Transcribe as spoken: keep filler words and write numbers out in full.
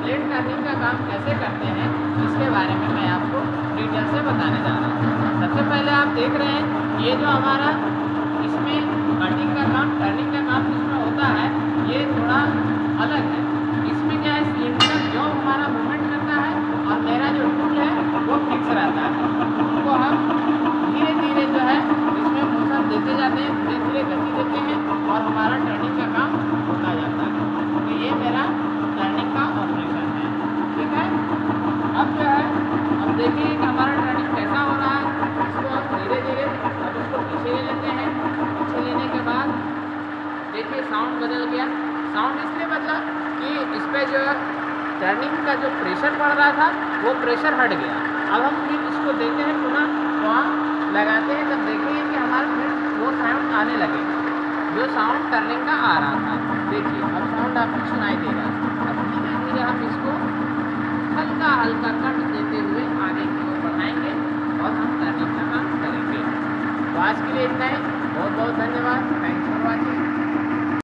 Late turning का काम कैसे करते हैं इसके बारे में मैं आपको डिटेल से बताने जा रहा हूँ। सबसे पहले आप देख रहे हैं ये जो हमारा इसमें कटिंग का काम टर्निंग का काम जिसमें होता है ये थोड़ा अलग है। इसमें क्या है, सिलेंडर जो हमारा मूवमेंट करता है और मेरा जो टूल है वो फिक्स रहता है। उसको हम धीरे धीरे जो है इसमें मोशन देते जाते हैं, धीरे धीरे गति देते हैं और हमारा टर्निंग का काम होता जाता है। तो ये मेरा टर्निंग का ऑपरेशन है, ठीक है। अब जो है अब देखिए कि हमारा टर्निंग कैसा हो रहा है। इसको हम धीरे धीरे अब इसको पीछे ले लेते हैं। पीछे लेने के बाद देखिए साउंड बदल गया। साउंड इसलिए बदला कि इस पर जो है टर्निंग का जो प्रेशर पड़ रहा था वो प्रेशर हट गया। अब हम फिर इसको देते हैं पुनः वहाँ लगाते हैं, तब देखेंगे कि हमारा फिर वो साउंड आने लगेगा जो साउंड टर्निंग का आ रहा था। देखिए अब साउंड आपको सुनाई दे रहा है। अब धीरे धीरे हम इसको हल्का हल्का कट देते हुए आगे की ओर बढ़ाएंगे और हम टर्निंग का काम करेंगे। तो आज के लिए इतना ही। बहुत बहुत धन्यवाद। Thanks for watching.